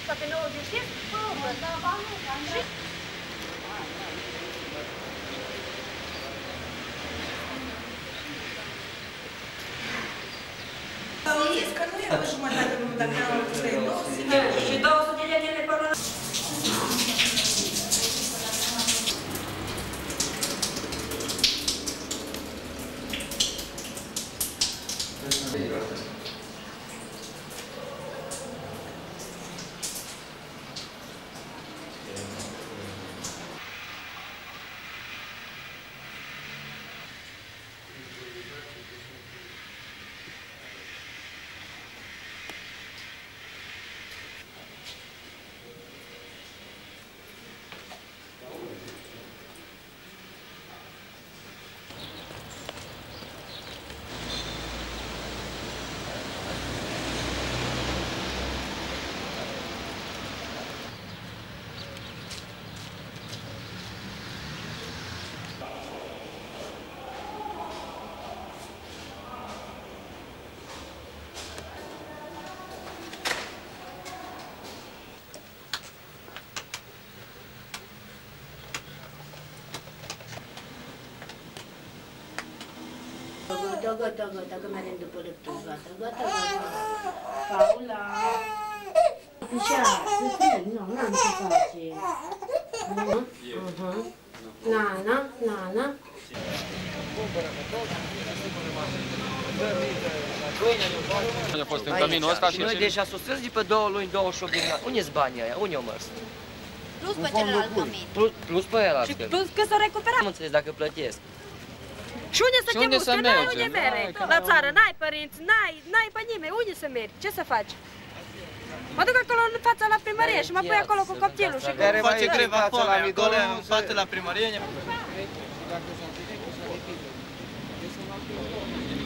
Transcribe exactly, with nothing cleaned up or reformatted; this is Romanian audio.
Poate nouăzeci, știți? Și... Zis că nu e o jumătate, dacă am trei două sute. Și două sute de lei pe lună. Gata, gata, gata, că mergem după lectură. Gata, gata, gata. Paula! Așa, să fii, nu, n-am ce face. Nana, Nana. A fost în caminul ăsta și noi deja susținți după două luni, douăzeci și opt de milioane. Unde-s banii aia? Unde au mers? Plus pe celălalt camin. Plus, plus pe el Și plus că s-o recuperat. Am înțeles dacă plătesc. Și unde să te unde muți? să Că n-ai mergem? unde mere. La țară n-ai părinți, n-ai, n-ai pe nimeni. Unde să mergi? Ce să faci? Mă duc acolo în fața la primărie și mă pui acolo cu copilul și cu... Face greva foame, acolo în față la primărie.